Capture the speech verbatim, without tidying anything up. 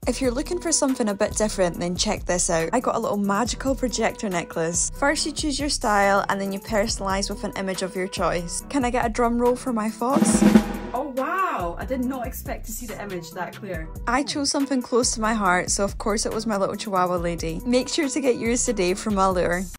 If you're looking for something a bit different, then check this out. I got a little magical projector necklace. First you choose your style and then you personalise with an image of your choice. Can I get a drum roll for my thoughts? Oh wow, I did not expect to see the image that clear. I chose something close to my heart, so of course it was my little chihuahua lady. Make sure to get yours today from Allure.